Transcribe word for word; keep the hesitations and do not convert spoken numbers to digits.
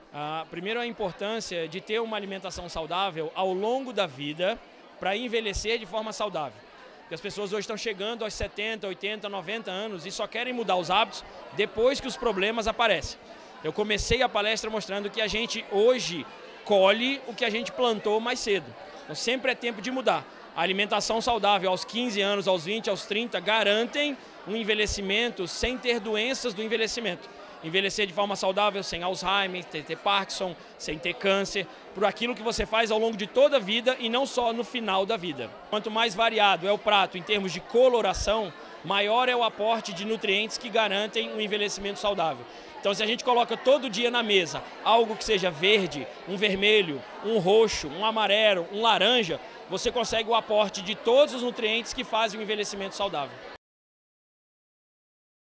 Ah, primeiro, a importância de ter uma alimentação saudável ao longo da vida para envelhecer de forma saudável. Porque as pessoas hoje estão chegando aos setenta, oitenta, noventa anos e só querem mudar os hábitos depois que os problemas aparecem. Eu comecei a palestra mostrando que a gente hoje colhe o que a gente plantou mais cedo. Então sempre é tempo de mudar. A alimentação saudável aos quinze anos, aos vinte, aos trinta garantem um envelhecimento sem ter doenças do envelhecimento. Envelhecer de forma saudável, sem Alzheimer, sem ter Parkinson, sem ter câncer, por aquilo que você faz ao longo de toda a vida e não só no final da vida. Quanto mais variado é o prato em termos de coloração, maior é o aporte de nutrientes que garantem um envelhecimento saudável. Então, se a gente coloca todo dia na mesa algo que seja verde, um vermelho, um roxo, um amarelo, um laranja, você consegue o aporte de todos os nutrientes que fazem o envelhecimento saudável.